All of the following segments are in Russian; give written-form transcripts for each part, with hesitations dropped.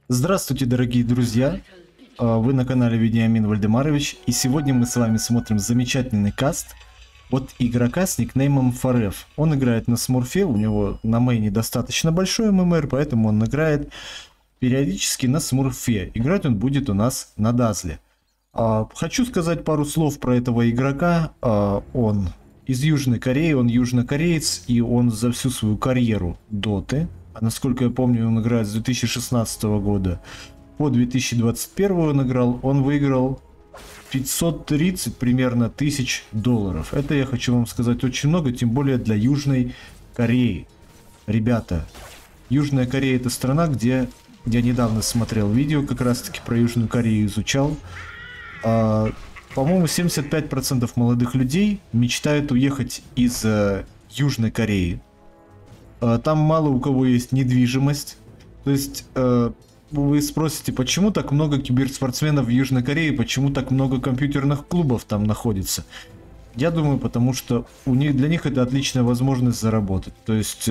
Здравствуйте, дорогие друзья! Вы на канале Вениамин Вальдемарович, и сегодня мы с вами смотрим замечательный каст от игрока с никнеймом Фареф. Он играет на Смурфе, у него на мейне достаточно большой ММР, поэтому он играет периодически на Смурфе. Играть он будет у нас на Дазле. Хочу сказать пару слов про этого игрока. Он из Южной Кореи, он южнокореец, и он за всю свою карьеру доты, а насколько я помню, он играет с 2016 года по 2021 он выиграл 530 примерно тысяч долларов. Это, я хочу вам сказать, очень много, тем более для Южной Кореи. Ребята, Южная Корея — это страна, где я недавно смотрел видео, как раз таки про Южную Корею изучал. По-моему, 75% молодых людей мечтают уехать из Южной Кореи. Там мало у кого есть недвижимость. То есть вы спросите, почему так много киберспортсменов в Южной Корее, почему так много компьютерных клубов там находится? Я думаю, потому что для них это отличная возможность заработать. То есть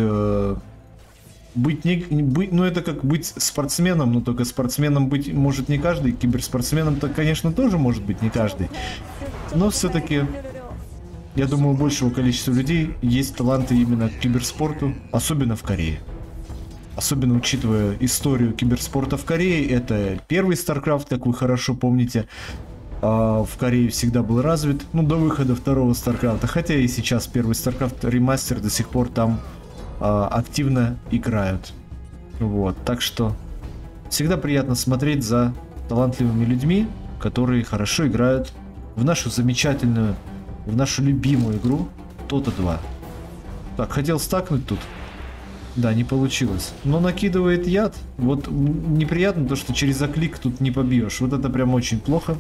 ну это как быть спортсменом, но только спортсменом быть может не каждый, киберспортсменом-то, конечно, тоже может быть не каждый. Но все-таки, я думаю, у большего количества людей есть таланты именно к киберспорту, особенно в Корее. Особенно учитывая историю киберспорта в Корее. Это первый StarCraft, как вы хорошо помните, в Корее всегда был развит, ну, до выхода второго StarCraft. Хотя и сейчас первый StarCraft ремастер до сих пор там активно играют. Вот, так что всегда приятно смотреть за талантливыми людьми, которые хорошо играют в нашу замечательную, в нашу любимую игру Dota 2. Так, хотел стакнуть тут. Да, не получилось. Но накидывает яд. Вот неприятно то, что через оклик тут не побьешь. Вот это прям очень плохо.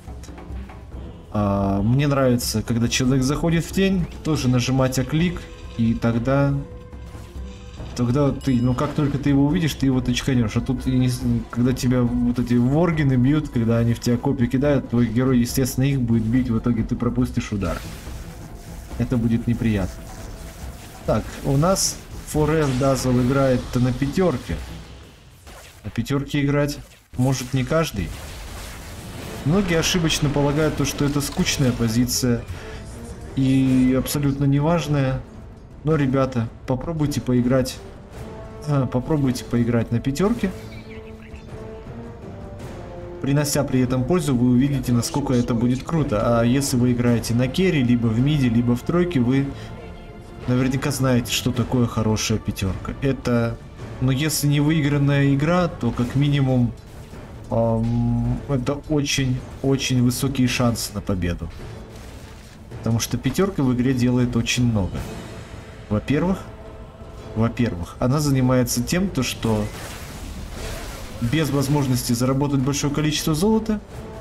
Мне нравится, когда человек заходит в тень, тоже нажимать оклик, и тогда ты, ну как только ты его увидишь, ты его точканешь. А тут, когда тебя вот эти воргины бьют, когда они в тебя копья кидают, твой герой, естественно, их будет бить, в итоге ты пропустишь удар. Это будет неприятно. Так, у нас Фореф Дазл играет-то на пятерке. На пятерке играть может не каждый. Многие ошибочно полагают то, что это скучная позиция и абсолютно неважная. Но, ребята, попробуйте поиграть на пятерке. Принося при этом пользу, вы увидите, насколько это будет круто. А если вы играете на керри, либо в миде, либо в тройке, вы наверняка знаете, что такое хорошая пятерка. Это, но если не выигранная игра, то как минимум это очень высокие шансы на победу. Потому что пятерка в игре делает очень много. Во-первых, она занимается тем, что без возможности заработать большое количество золота,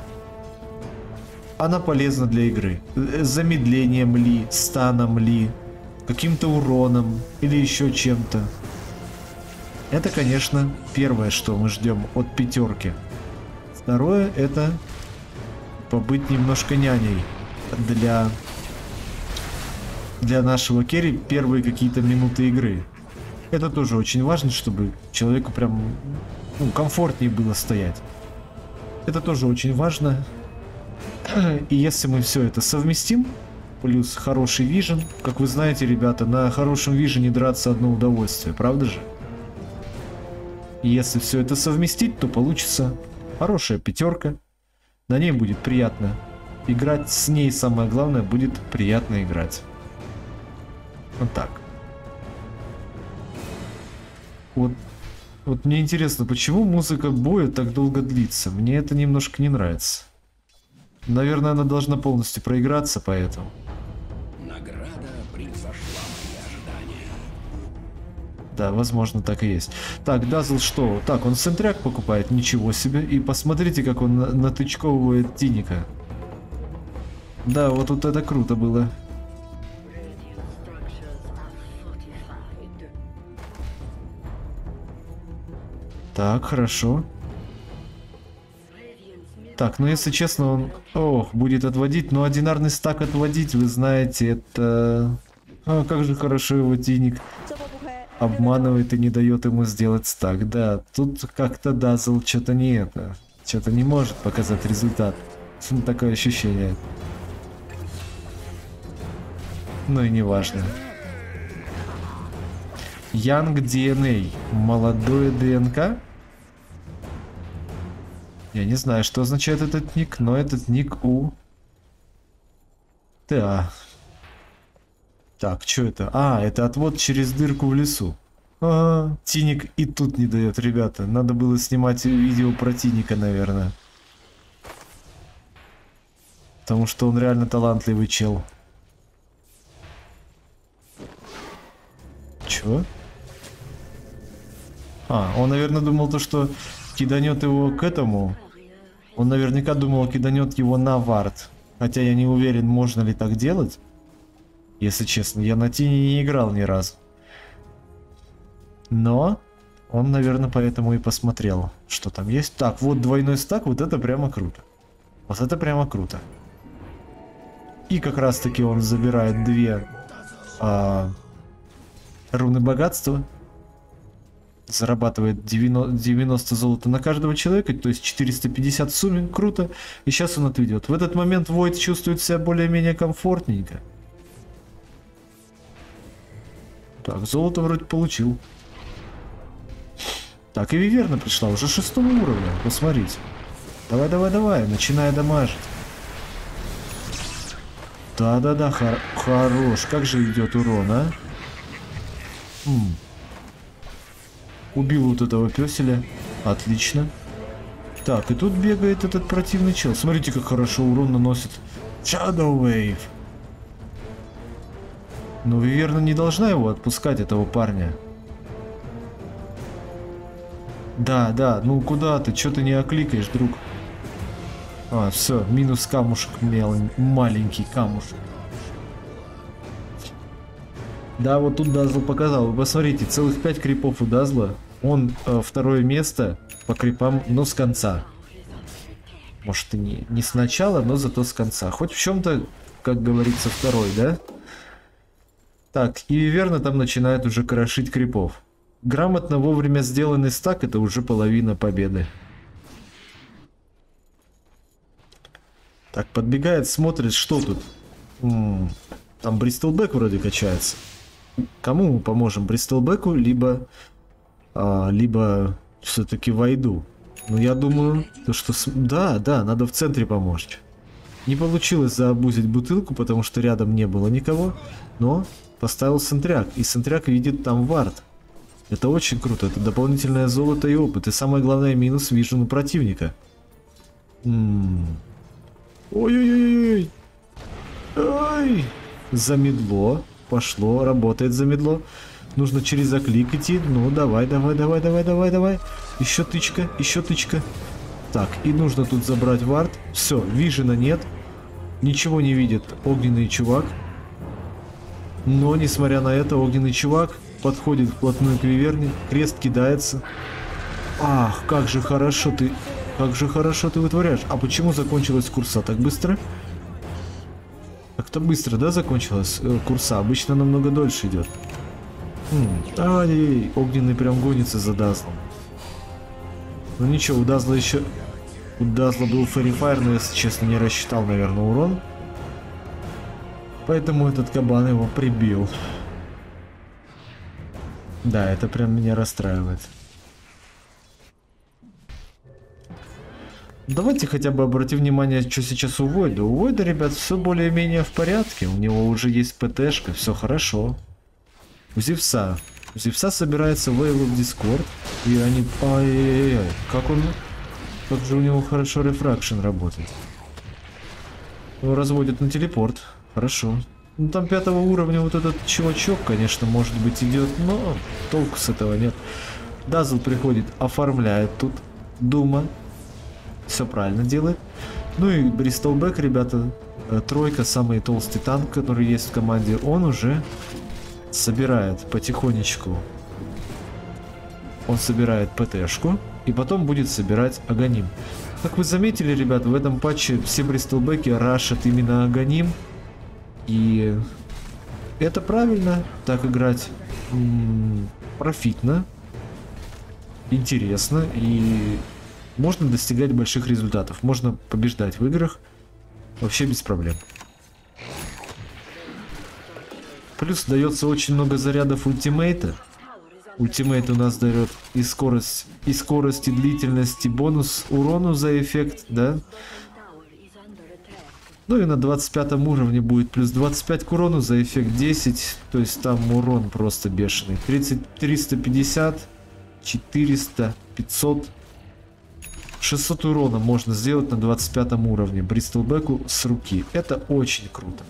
она полезна для игры. Замедлением ли, станом ли, каким-то уроном или еще чем-то. Это, конечно, первое, что мы ждем от пятерки. Второе — это побыть немножко няней для нашего керри первые какие-то минуты игры. Это тоже очень важно, чтобы человеку прям комфортнее было стоять. Это тоже очень важно. И если мы все это совместим, плюс хороший вижен, как вы знаете, ребята, на хорошем вижене драться одно удовольствие, правда же? И если все это совместить, то получится хорошая пятерка. На ней будет приятно играть, с ней самое главное будет приятно играть. Вот так. Вот мне интересно, почему музыка боя так долго длится? Мне это немножко не нравится. Наверное, она должна полностью проиграться, поэтому. Награда превзошла мои ожидания. Да, возможно, так и есть. Так, Дазл что? Так, он центряк покупает, ничего себе. И посмотрите, как он натычковывает Тиника. Да, вот это круто было. Так, хорошо. Так, ну если честно, он... Ох, будет отводить. Но одинарный стак отводить, вы знаете, это... как же хорошо его Тиник. обманывает и не дает ему сделать стак. Да, тут как-то Дазл что-то не это. Что-то не может показать результат. Такое ощущение. Ну и не важно. Young DNA. Молодое ДНК? Я не знаю, что означает этот ник, но этот ник у... Да. Так, что это? А, это отвод через дырку в лесу. Ага, Тиник и тут не дает, ребята. Надо было снимать видео про Тиника, наверное. Потому что он реально талантливый чел. Чё? А, он, наверное, думал то, что киданет его к этому. Он наверняка думал, киданет его на вард. Хотя я не уверен, можно ли так делать. Если честно, я на Тине не играл ни разу. Но он, наверное, поэтому и посмотрел, что там есть. Так, вот двойной стак, вот это прямо круто. Вот это прямо круто. И как раз таки он забирает 2 руны богатства. Зарабатывает 90 золота на каждого человека, то есть 450 в сумме. Круто. И сейчас он отведет. В этот момент Войд чувствует себя более-менее комфортненько. Так, золото вроде получил. Так, и Виверна пришла, уже 6 уровня. Посмотрите. Давай, давай, давай, начинай дамажить. Да-да-да, хорош. Как же идет урон, а? Убил вот этого пёселя. Отлично. Так, и тут бегает этот противный чел. Смотрите, как хорошо урон наносит. Shadow Wave. Но Виверна не должна его отпускать, этого парня. Да, да, ну куда ты? Чё ты не окликаешь, друг? А, все, минус камушек, маленький камушек. Да, вот тут Дазл показал. Вы посмотрите, целых 5 крипов у Дазла. Он второе место по крипам, но с конца. Может и не с начала, но зато с конца. Хоть в чем-то, как говорится, второй, да? Так, и Виверна там начинает уже крошить крипов. Грамотно вовремя сделанный стак — это уже половина победы. Так, подбегает, смотрит, что тут. Там Бристлбэк вроде качается. Кому мы поможем? Бристлбэку, либо все-таки Войду. Ну, я думаю, то, что... Да, надо в центре помочь. Не получилось заобузить бутылку, потому что рядом не было никого. Но поставил Сентряк. И Сентряк видит там вард. Это очень круто. Это дополнительное золото и опыт. И самое главное, минус вижен у противника. Ой-ой-ой-ой. Ой. Замедло. Пошло. Работает замедло. Нужно через оклик идти. Ну, давай. Еще тычка. Так, и нужно тут забрать вард. Все, вижена нет. Ничего не видит огненный чувак. Но, несмотря на это, огненный чувак подходит вплотную к Виверне. Крест кидается. Ах, как же хорошо ты вытворяешь. А почему закончилась курса так быстро? Как-то быстро, да, закончилась курса? Обычно намного дольше идет. Ай-яй-яй, огненный прям гонится за Дазлом. Ну ничего, у Дазла еще... У Дазла был Fairy Fire, но, если честно, не рассчитал, наверное, урон. Поэтому этот кабан его прибил. Да, это прям меня расстраивает. Давайте хотя бы обратим внимание, что сейчас у Войда. У Войда, ребят, все более-менее в порядке. У него уже есть ПТшка, все хорошо. У Зевса. У Зевса собирается Вейл в Дискорд. И они... Ай-яй-яй. Как же у него хорошо рефракшн работает. Его разводят на телепорт. Хорошо. Ну там 5-го уровня вот этот чувачок, конечно, может быть идет, но толку с этого нет. Дазл приходит, оформляет тут Дума. Все правильно делает. Ну и Бристлбэк, ребята, тройка, самый толстый танк, который есть в команде, он уже собирает потихонечку. Он собирает ПТшку и потом будет собирать Аганим. Как вы заметили, ребят, в этом патче все Бристлбэки рашат именно Аганим. И это правильно, так играть. профитно, интересно и можно достигать больших результатов. Можно побеждать в играх вообще без проблем. Плюс дается очень много зарядов ультимейта. Ультимейт у нас дает и скорость, и длительность, и бонус урону за эффект, да? Ну и на 25 уровне будет плюс 25 к урону за эффект 10. То есть там урон просто бешеный. 30, 350, 400, 500. 600 урона можно сделать на 25 уровне Бристлбеку с руки. Это очень круто.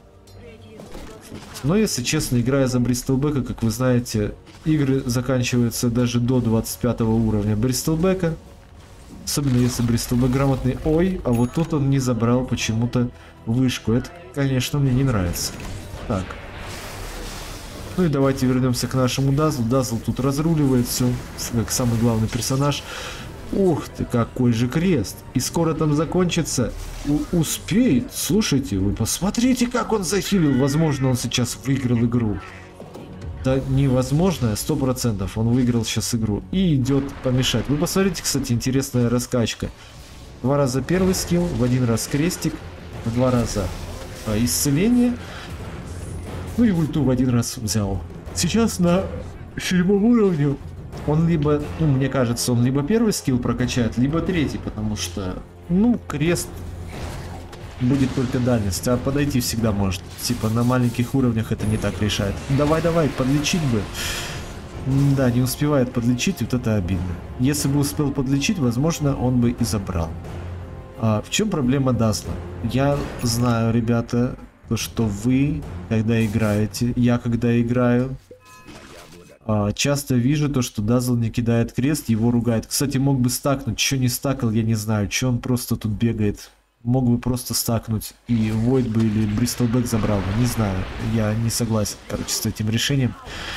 Но если честно, играя за Бристлбека, как вы знаете, игры заканчиваются даже до 25 уровня Бристлбека. Особенно если Бристлбек грамотный. Ой, а вот тут он не забрал почему-то вышку. Это, конечно, мне не нравится. Так. Ну и давайте вернемся к нашему Дазлу. Дазл тут разруливает все, как самый главный персонаж. Ух ты, какой же крест. И скоро там закончится. Успеет. Слушайте, вы посмотрите, как он захилил. Возможно, он сейчас выиграл игру. Да невозможно, 100%. Он выиграл сейчас игру. И идет помешать. Вы посмотрите, кстати, интересная раскачка. 2 раза первый скилл, в 1 раз крестик, в 2 раза исцеление. Ну и ульту в 1 раз взял. Сейчас на 7 уровне он либо, ну мне кажется, он либо первый скилл прокачает, либо третий, потому что, ну, крест будет только дальность, а подойти всегда может. Типа на маленьких уровнях это не так решает. Давай, подлечить бы. Да, не успевает подлечить, вот это обидно. Если бы успел подлечить, возможно, он бы и забрал. В чем проблема Дазла? Я знаю, ребята, то, что вы, когда играете, я когда играю, часто вижу то, что Дазл не кидает крест, его ругает. Кстати, мог бы стакнуть, что не стакал, я не знаю, что он просто тут бегает. Мог бы просто стакнуть, и Void бы или Бристлбек забрал бы, не знаю, я не согласен, короче, с этим решением.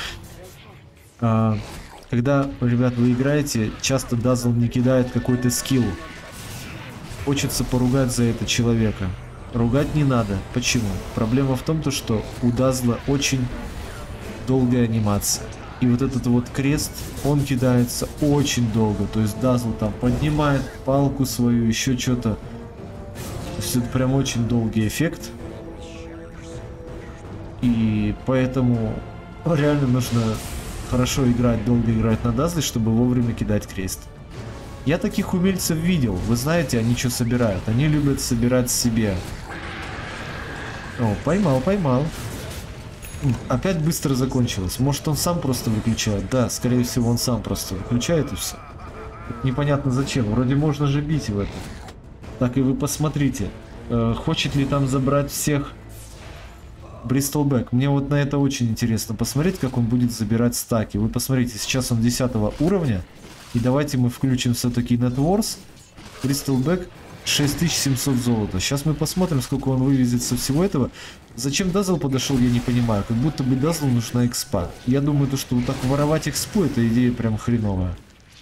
Когда, ребят, вы играете, часто Дазл не кидает какой-то скилл. Хочется поругать за это человека. Ругать не надо. Почему? Проблема в том, что у Дазла очень долгая анимация. И вот этот вот крест, он кидается очень долго. То есть Дазл там поднимает палку свою, еще что-то. То есть это прям очень долгий эффект. И поэтому реально нужно хорошо играть, долго играть на Дазле, чтобы вовремя кидать крест. Я таких умельцев видел. Вы знаете, они что собирают? Они любят собирать себе. О, поймал. Опять быстро закончилось. Может, он сам просто выключает? Да, скорее всего, он сам просто выключает и все. Непонятно зачем. Вроде можно же бить в это. Так, и вы посмотрите. Хочет ли там забрать всех Бристлбек? Мне вот на это очень интересно посмотреть, как он будет забирать стаки. Вы посмотрите, сейчас он 10 уровня. И давайте мы включим все-таки Net Wars. Бристлбек 6700 золота. Сейчас мы посмотрим, сколько он вывезет со всего этого. Зачем Дазл подошел, я не понимаю. Как будто бы Дазлу нужна экспа. Я думаю, то, что вот так воровать экспу, это идея прям хреновая.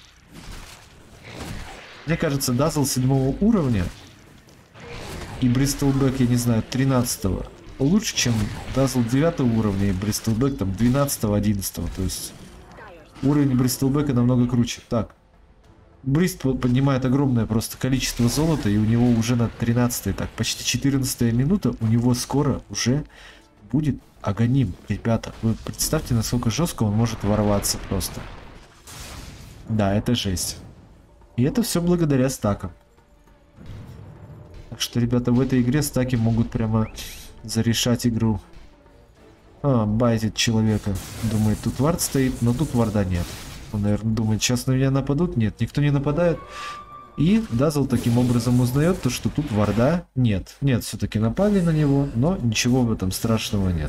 Мне кажется, Дазл 7 уровня и Бристлбек, я не знаю, 13 лучше, чем Дазл 9 уровня и Бристлбек там 12-11. То есть уровень Бристлбека намного круче. Так. Брист поднимает огромное просто количество золота, и у него уже на 13-й, так, почти 14-я минута, у него скоро уже будет Аганим. Ребята, вы представьте, насколько жестко он может ворваться просто. Да, это жесть. И это все благодаря стакам. Так что, ребята, в этой игре стаки могут прямо зарешать игру. Байтит человека. Думает, тут вард стоит, но тут варда нет. Он, наверное, думает, сейчас на меня нападут. Нет, никто не нападает. И Дазл таким образом узнает то, что тут варда нет. Нет, все-таки напали на него, но ничего в этом страшного нет.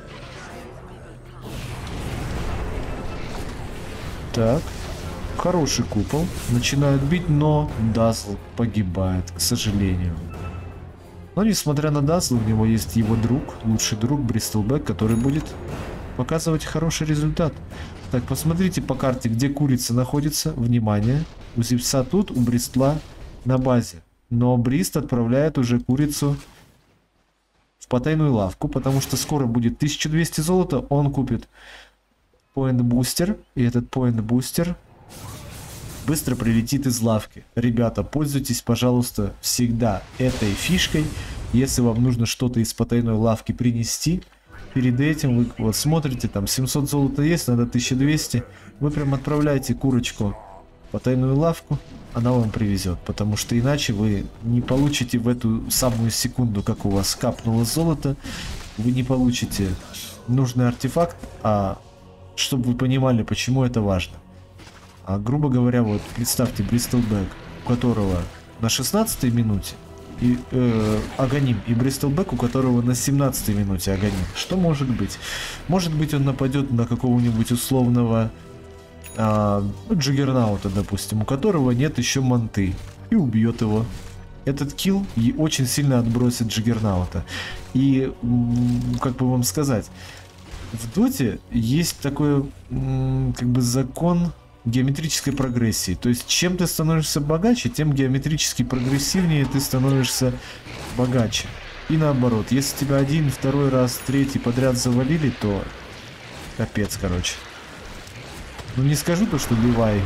Так. Хороший купол. Начинают бить, но Дазл погибает, к сожалению. Но несмотря на Дазл, у него есть его друг, лучший друг Бристлбек, который будет показывать хороший результат. Так, посмотрите по карте, где курица находится. Внимание. У Зевса тут, у Бристла на базе. Но Брист отправляет уже курицу в потайную лавку, потому что скоро будет 1200 золота, он купит поинт-бустер. И этот поинт-бустер быстро прилетит из лавки. Ребята, пользуйтесь, пожалуйста, всегда этой фишкой. Если вам нужно что-то из потайной лавки принести, перед этим вы вот смотрите, там 700 золота есть, надо 1200. Вы прям отправляете курочку в потайную лавку, она вам привезет. Потому что иначе вы не получите в эту самую секунду, как у вас капнуло золото, вы не получите нужный артефакт, а чтобы вы понимали, почему это важно. А грубо говоря, вот представьте Бристлбэк, у которого на 16-й минуте и Аганим, и Бристлбэк, у которого на 17-й минуте Аганим. Что может быть? Может быть, он нападет на какого-нибудь условного Джаггернаута, допустим, у которого нет еще манты, и убьет его. Этот килл очень сильно отбросит Джаггернаута. И, как бы вам сказать, в доте есть такой, как бы, закон геометрической прогрессии. То есть, чем ты становишься богаче, тем геометрически прогрессивнее ты становишься богаче. И наоборот, если тебя один, второй раз, третий подряд завалили, то капец, короче. Ну, не скажу то, что Левай,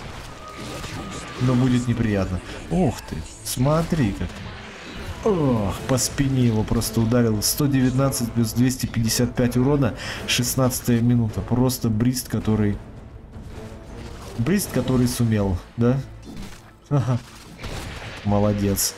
но будет неприятно. Ох ты, смотри как. Ох, по спине его просто ударил. 119 плюс 255 урона, 16 минута. Просто Брист, который сумел, да? Ага. Молодец.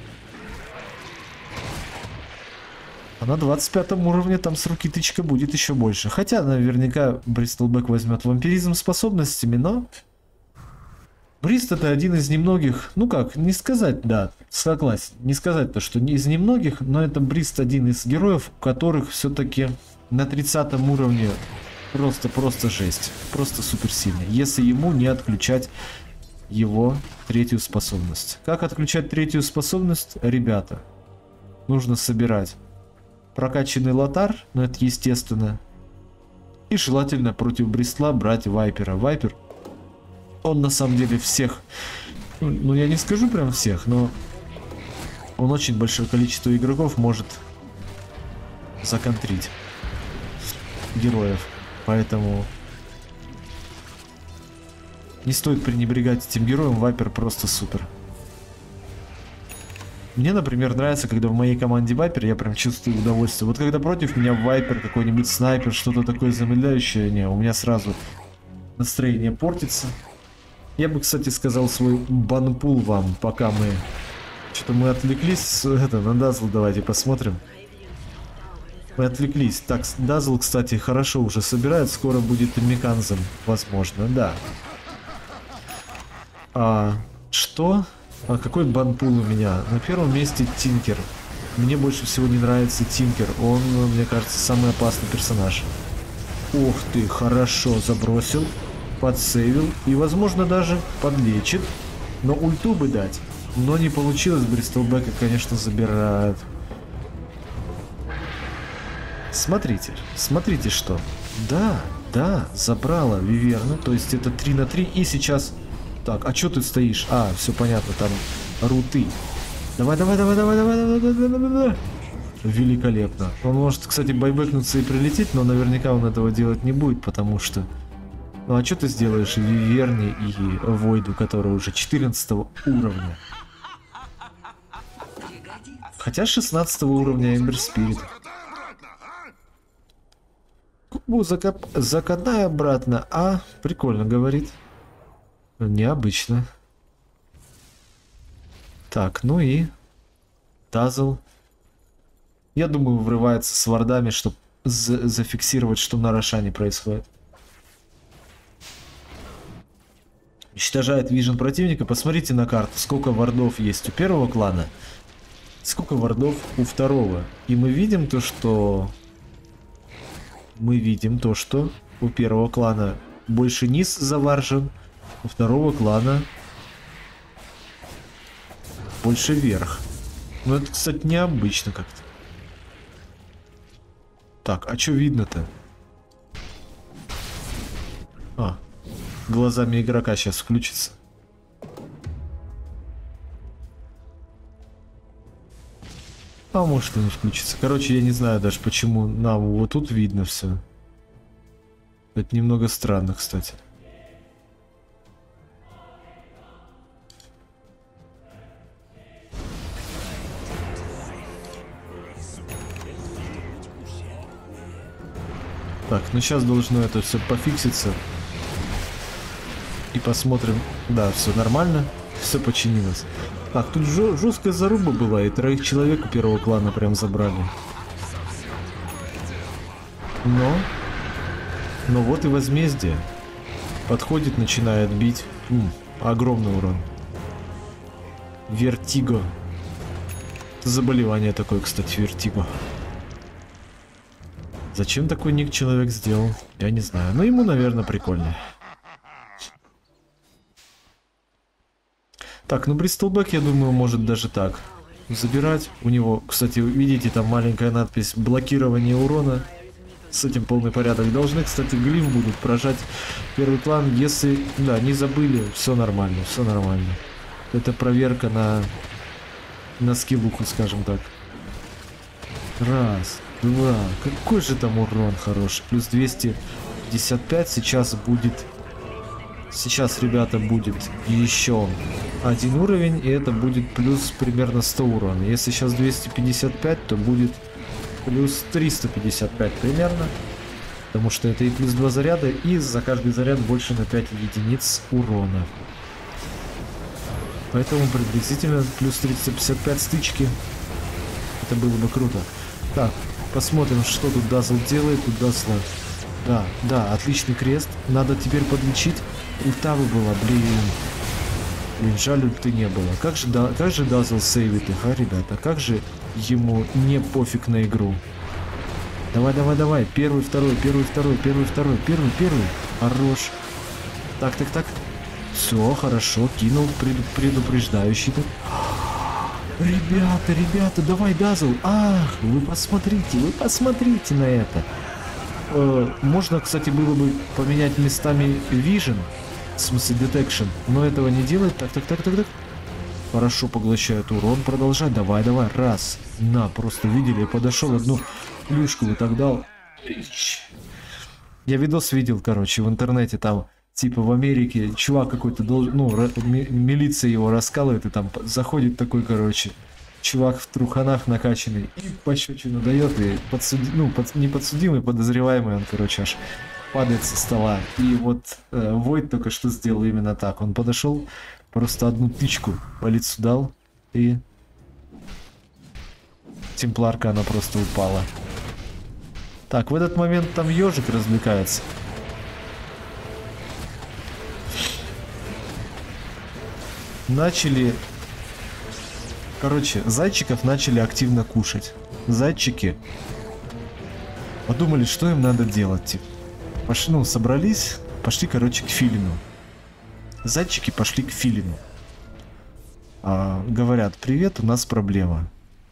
А на 25 уровне там с руки тычка будет еще больше. Хотя наверняка Бристлбэк возьмет вампиризм способностями, но... Брист это один из немногих, ну как, не сказать, да, согласен, не сказать то, что не из немногих, но это Брист один из героев, у которых все-таки на 30 уровне просто жесть, просто супер сильный, если ему не отключать его третью способность. Как отключать третью способность, ребята? Нужно собирать прокачанный лотар, но это естественно, и желательно против Бристла брать Вайпера. Вайпер, он на самом деле всех, ну я не скажу прям всех, но он очень большое количество игроков может законтрить героев, поэтому не стоит пренебрегать этим героем. Вайпер просто супер. Мне, например, нравится, когда в моей команде Вайпер, я прям чувствую удовольствие. Вот когда против меня Вайпер, какой-нибудь снайпер, что-то такое замедляющее, не, у меня сразу настроение портится. Я бы, кстати, сказал свой банпул вам, пока мы... Что-то мы отвлеклись. На Дазл давайте посмотрим. Мы отвлеклись. Так, Дазл, кстати, хорошо уже собирает. Скоро будет и Меканзом, возможно, да. Что? Какой банпул у меня? На первом месте Тинкер. Мне больше всего не нравится Тинкер. Он, мне кажется, самый опасный персонаж. Ух ты, хорошо забросил. Подсейвил и, возможно, даже подлечит. Но ульту бы дать. Но не получилось. Бристлбэка, конечно, забирают. Смотрите, смотрите что. Да, забрала Виверну. То есть это 3 на 3. И сейчас... Так, а что ты стоишь? Все понятно, там руты. Давай. Великолепно. Он может, кстати, байбекнуться и прилететь, но наверняка он этого делать не будет, потому что... Ну а что ты сделаешь Виверне и Войду, который уже 14 уровня? Хотя 16 уровня Эмбер Спирит. Закатай обратно. Прикольно говорит. Необычно. Так, ну и Дазл. Я думаю, врывается с вардами, чтобы зафиксировать, что на Рошане происходит. Уничтожает вижен противника. Посмотрите на карту, сколько вардов есть у первого клана, сколько вардов у второго. И мы видим то, что... у первого клана больше низ заваржен, у второго клана больше верх. Но это, кстати, необычно как-то. Так, а что видно-то? Глазами игрока сейчас включится. Может и не включится. Короче, я не знаю даже, почему нам вот тут видно все. Это немного странно, кстати. Так, ну сейчас должно это все пофикситься. И посмотрим. Да, все нормально. Все починилось. Так, тут жесткая заруба была, и 3 человек у первого клана прям забрали. Но вот и возмездие. Подходит, начинает бить. Огромный урон. Вертиго. Заболевание такое, кстати, вертиго. Зачем такой ник человек сделал? Я не знаю. Но ему, наверное, прикольно. Так, ну Бристлбэк, я думаю, может даже так забирать. У него, кстати, видите, там маленькая надпись «Блокирование урона». С этим полный порядок. Должны, кстати, глиф будут прожать первый клан, если... Да, не забыли, все нормально, все нормально. Это проверка на скиллуху, скажем так. Раз, два. Какой же там урон хороший. Плюс 255 сейчас будет... Сейчас, ребята, будет еще 1 уровень, и это будет плюс примерно 100 урона. Если сейчас 255, то будет плюс 355 примерно. Потому что это и плюс 2 заряда, и за каждый заряд больше на 5 единиц урона. Поэтому приблизительно плюс 355 стычки. Это было бы круто. Так, посмотрим, что тут Дазл делает. Тут Дазла... Да, отличный крест. Надо теперь подлечить. Ульта бы была, блин, жаль, ульты не было. Как же Дазл сейвит их, а, ребята? Как же ему не пофиг на игру? Давай. Первый, второй. Хорош. Так. Все, хорошо. Кинул предупреждающий. Ребята, давай, Дазл. Ах, вы посмотрите на это. Можно, кстати, было бы поменять местами Vision, в смысле Detection, но этого не делает. Так. Хорошо поглощает урон, продолжать. Давай. Раз. На, просто видели, подошел, одну плюшку вот так дал. Я видос видел, короче, в интернете, там, типа в Америке, чувак какой-то должен, милиция его раскалывает, и там заходит такой, короче, чувак в труханах накачанный и пощечину дает, и не подсудимый, подозреваемый, он, короче, аж падает со стола. И вот Войд только что сделал именно так. Он подошел, просто одну тычку по лицу дал, и темпларка, она просто упала. Так, в этот момент там ежик развлекается. Короче, зайчиков начали активно кушать. Зайчики подумали, что им надо делать. Типа. Собрались, пошли, короче, к филину. Зайчики пошли к филину. Говорят: привет, у нас проблема.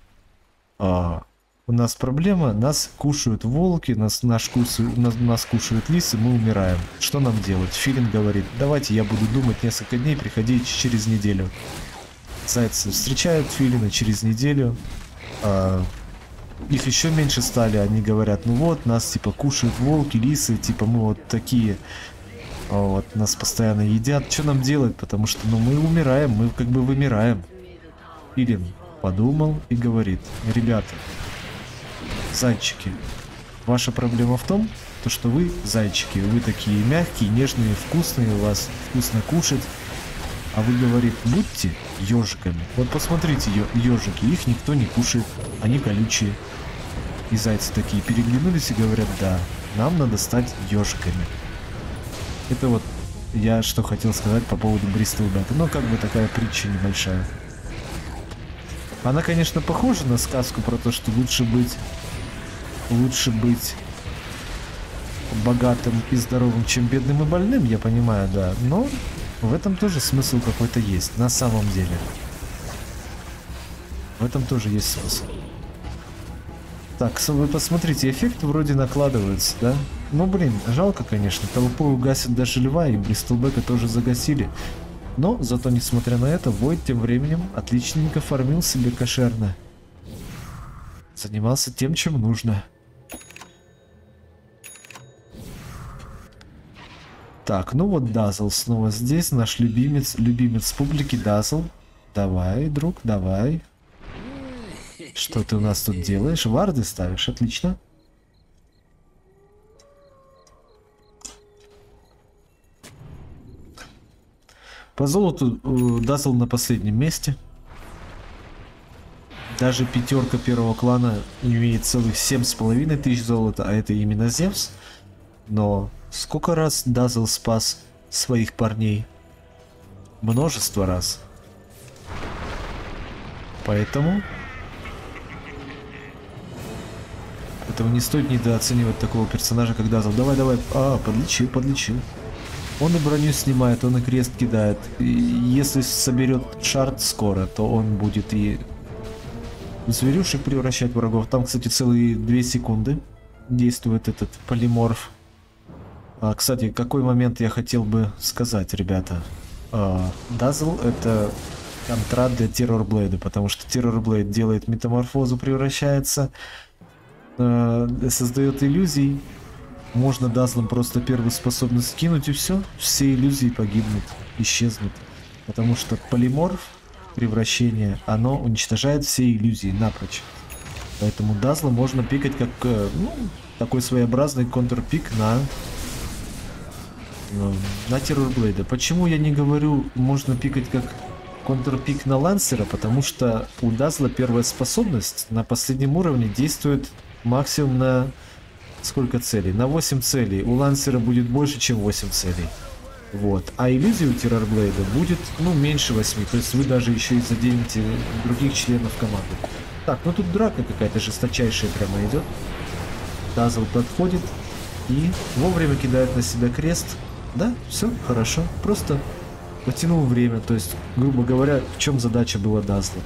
У нас проблема, нас кушают волки, нас кушают лисы, мы умираем. Что нам делать? Филин говорит: давайте я буду думать несколько дней, приходите через неделю. Зайцы встречают филина через неделю. Их еще меньше стали, они говорят: ну вот, нас типа кушают волки, лисы, типа мы вот такие, вот, нас постоянно едят. Что нам делать? Потому что, мы умираем, мы как бы вымираем. Филин подумал и говорит: ребята, зайчики, ваша проблема в том, что вы зайчики, вы такие мягкие, нежные, вкусные, у вас вкусно кушать. А вы, говорит, будьте ежиками. Вот посмотрите, ежики, их никто не кушает, они колючие. И зайцы такие переглянулись и говорят: да, нам надо стать ежиками. Это вот я что хотел сказать по поводу Бристлбэка. Как бы такая притча небольшая. Она, конечно, похожа на сказку про то, что лучше быть богатым и здоровым, чем бедным и больным, я понимаю, да. Но в этом тоже смысл какой-то есть, на самом деле. В этом тоже есть смысл. Так, вы посмотрите, эффекты вроде накладываются, да? Блин, жалко, конечно. Толпой угасит даже льва, и Бристлбэка тоже загасили. Но, зато, несмотря на это, Войд тем временем отличненько фармил себе кошерно. Занимался тем, чем нужно. Так, ну вот Дазл снова здесь, наш любимец публики Дазл. Давай, друг, давай. Что ты у нас тут делаешь? Варды ставишь, отлично. По золоту Дазл на последнем месте. Даже пятерка первого клана имеет целых 7500 золота, а это именно Зевс. Но сколько раз Дазл спас своих парней? Множество раз. Поэтому не стоит недооценивать такого персонажа, как Дазл. Давай, давай. Подлечил. Он и броню снимает, он и крест кидает. И если соберет шард скоро, то он будет и зверюшек превращать врагов. Там, кстати, целые 2 секунды действует этот полиморф. Кстати, какой момент я хотел бы сказать, ребята. Дазл это контракт для Террорблейда, потому что Террорблейд делает метаморфозу, превращается, создает иллюзии. Можно Дазлом просто первую способность скинуть, и все иллюзии погибнут, исчезнут. Потому что полиморф, превращение, оно уничтожает все иллюзии напрочь. Поэтому Дазла можно пикать как такой своеобразный контрпик на Террорблейда. Почему я не говорю можно пикать как контрпик на Лансера? Потому что у Дазла первая способность на последнем уровне действует максимум на сколько целей? На 8 целей. У Лансера будет больше, чем 8 целей. Вот. А иллюзия у Террорблейда будет, меньше 8. То есть вы даже еще и заденете других членов команды. Так, тут драка какая-то жесточайшая прямо идет. Дазл подходит и вовремя кидает на себя крест. Да, все хорошо. Просто потянул время. То есть, грубо говоря, в чем задача была Дазла?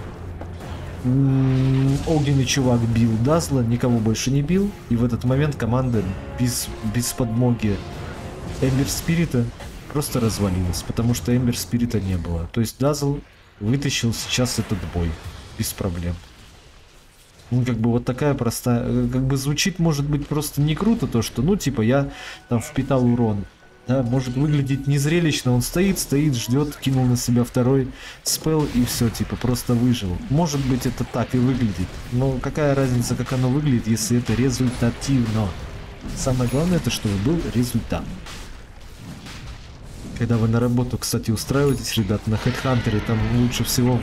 Огненный чувак бил Дазла, никого больше не бил. И в этот момент команда без подмоги Эмбер Спирита просто развалилась, потому что Эмбер Спирита не было. То есть Дазл вытащил сейчас этот бой без проблем. Как бы вот такая простая, как бы звучит, может быть, просто не круто то, что, я там впитал урон. Да, может выглядеть незрелищно, он стоит, ждет, кинул на себя второй спел и все, просто выжил. Может быть, это так и выглядит, но какая разница, как оно выглядит, если это результативно. Самое главное, это чтобы был результат. Когда вы на работу, кстати, устраиваетесь, ребят, на HeadHunter, там лучше всего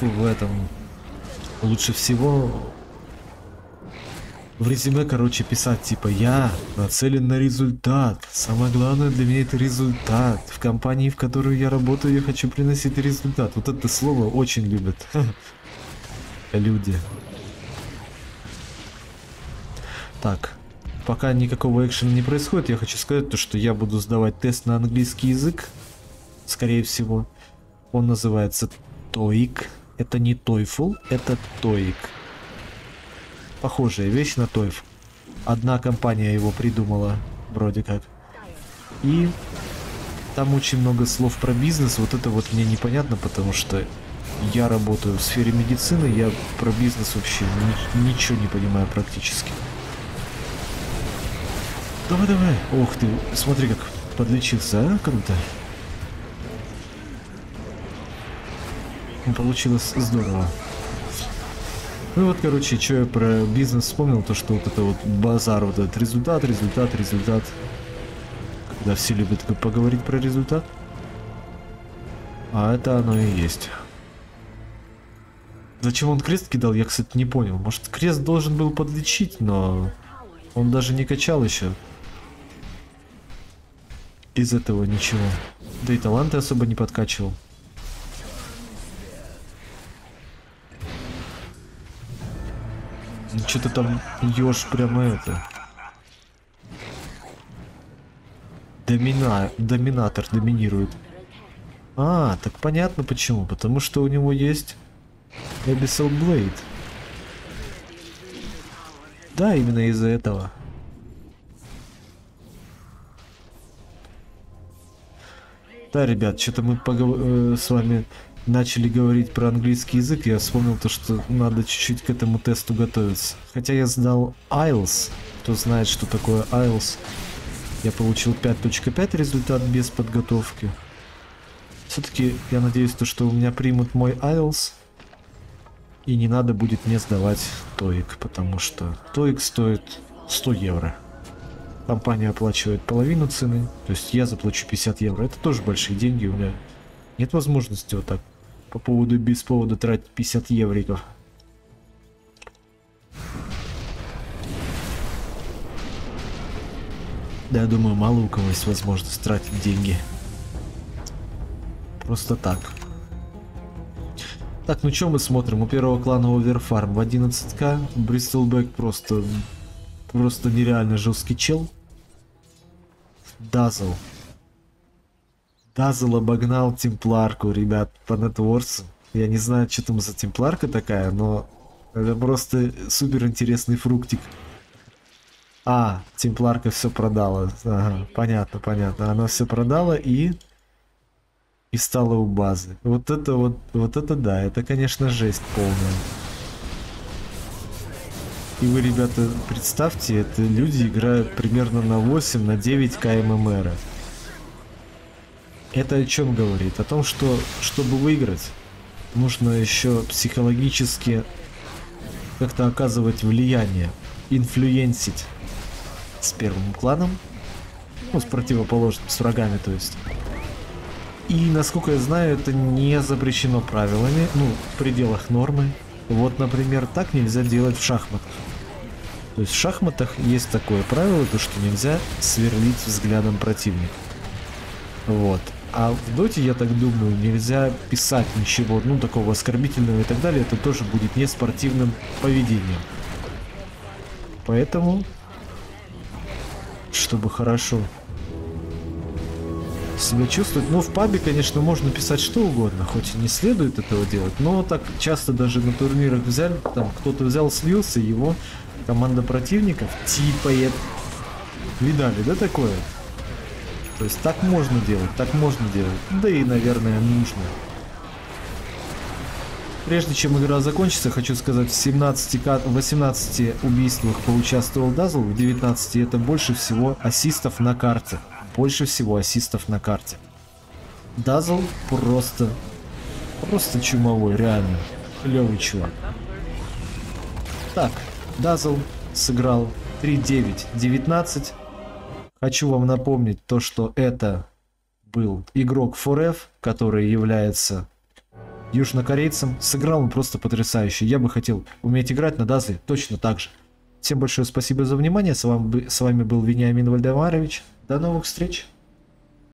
в резюме, писать, я нацелен на результат. Самое главное для меня это результат. В компании, в которой я работаю, я хочу приносить результат. Вот это слово очень любят люди. Так, пока никакого экшена не происходит, я хочу сказать то, что я буду сдавать тест на английский язык. Скорее всего. Он называется TOEIC. Это не TOEFL, это TOEIC. Похожая вещь на TOEFL. Одна компания его придумала, вроде как. И там очень много слов про бизнес. Вот это вот мне непонятно, потому что я работаю в сфере медицины, я про бизнес вообще ничего не понимаю практически. Давай. Ох ты, смотри, как подлечился, а? Круто. Получилось здорово. Ну вот, что я про бизнес вспомнил, то что вот это вот базар, вот этот результат. Когда все любят поговорить про результат. А это оно и есть. Зачем он крест кидал, я, кстати, не понял. Может, крест должен был подлечить, но он даже не качал еще. Из этого ничего. Да и таланты особо не подкачивал. Что-то там еж прямо это. Доминатор доминирует. А, так понятно почему. Потому что у него есть Abyssal Blade. Да, именно из-за этого. Да, ребят, что-то мы с вами начали говорить про английский язык. Я вспомнил то, что надо чуть-чуть к этому тесту готовиться. Хотя я сдал IELTS. Кто знает, что такое IELTS. Я получил 5.5 результат без подготовки. Все-таки я надеюсь, что у меня примут мой IELTS. И не надо будет мне сдавать TOEIC, потому что TOEIC стоит 100 евро. Компания оплачивает половину цены, то есть я заплачу 50 евро. Это тоже большие деньги, у меня нет возможности вот так по поводу без повода тратить 50 евриков. Да, я думаю, мало у кого есть возможность тратить деньги. Просто так. Так, ну что мы смотрим? У первого клана Overfarm в 11к. Bristleback просто нереально жесткий чел. Dazzle. Dazzle обогнал темпларку, ребят, по нетворсу. Я не знаю, что там за темпларка такая, но это просто супер интересный фруктик. А, темпларка все продала. Ага, понятно, понятно. Она все продала и стала у базы. Вот это да, это, конечно, жесть полная. И вы, ребята, представьте, это люди играют примерно на 8, на 9 КММР. Это о чем говорит? О том, что, чтобы выиграть, нужно еще психологически как-то оказывать влияние, инфлюенсить с первым кланом, ну, с противоположным, с врагами, то есть. И, насколько я знаю, это не запрещено правилами, ну, в пределах нормы. Вот, например, так нельзя делать в шахматах. То есть в шахматах есть такое правило, то что нельзя сверлить взглядом противника. Вот. А в доте, я так думаю, нельзя писать ничего, ну, такого оскорбительного и так далее. Это тоже будет не спортивным поведением. Поэтому, чтобы хорошо себя чувствовать. Ну, в пабе, конечно, можно писать что угодно, хоть и не следует этого делать, но так часто даже на турнирах взяли, там кто-то взял, слился, его команда противников типает. Видали, да, такое? То есть так можно делать, да и, наверное, нужно. Прежде чем игра закончится, хочу сказать, в 18 убийствах поучаствовал Dazzle, в 19 это больше всего ассистов на карте. Больше всего ассистов на карте. Dazzle просто чумовой, реально. Клевый чувак. Так, Dazzle сыграл 3-9-19. Хочу вам напомнить то, что это был игрок 4F, который является южнокорейцем. Сыграл он просто потрясающе. Я бы хотел уметь играть на Dazzle точно так же. Всем большое спасибо за внимание. С вами был Вениамин Вальдемарович. До новых встреч!